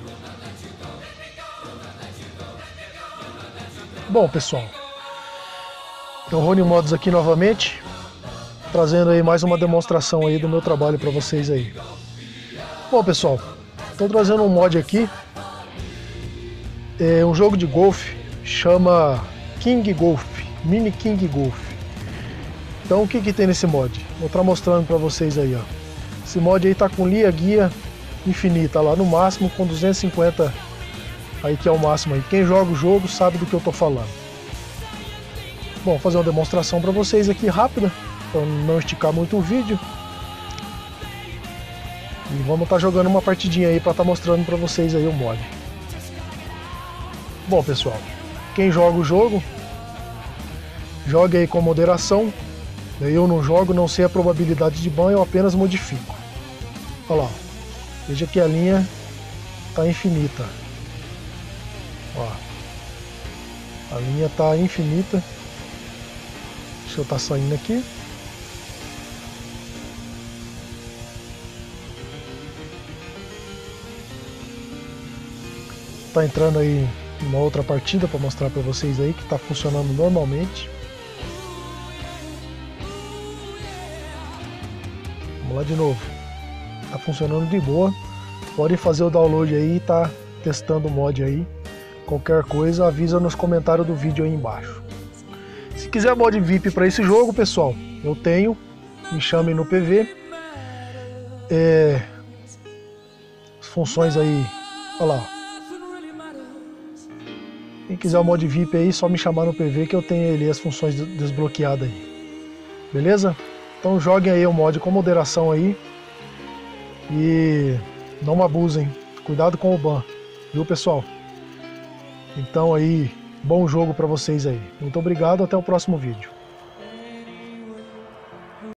Bom, pessoal, então Rony Mods aqui novamente, trazendo aí mais uma demonstração aí do meu trabalho para vocês aí. Bom, pessoal, estou trazendo um mod aqui, é um jogo de golfe, chama King Golf, Mini King Golf. Então o que que tem nesse mod? Vou estar mostrando para vocês aí, ó. Esse mod aí tá com guia infinita lá no máximo, com 250 aí, que é o máximo aí. Quem joga o jogo sabe do que eu tô falando. Bom, vou fazer uma demonstração para vocês aqui rápida, para não esticar muito o vídeo. E vamos estar jogando uma partidinha aí para estar mostrando para vocês aí o mod. Bom, pessoal, quem joga o jogo, joga aí com moderação. Eu não jogo, não sei a probabilidade de ban, eu apenas modifico. Olha lá, veja que a linha está infinita. Ó, a linha está infinita. Deixa eu estar saindo aqui. Tá entrando aí uma outra partida para mostrar para vocês aí que está funcionando normalmente. Vamos lá de novo. Tá funcionando de boa. Podem fazer o download aí e tá testando o mod aí. Qualquer coisa avisa nos comentários do vídeo aí embaixo. Se quiser mod VIP para esse jogo, pessoal, eu tenho. Me chamem no PV. As funções aí, olha lá. Quem quiser o mod VIP aí, só me chamar no PV que eu tenho ali as funções desbloqueadas aí. Beleza? Então joguem aí o mod com moderação aí. E não abusem. Cuidado com o ban. Viu, pessoal? Então aí, bom jogo para vocês aí. Muito obrigado, até o próximo vídeo.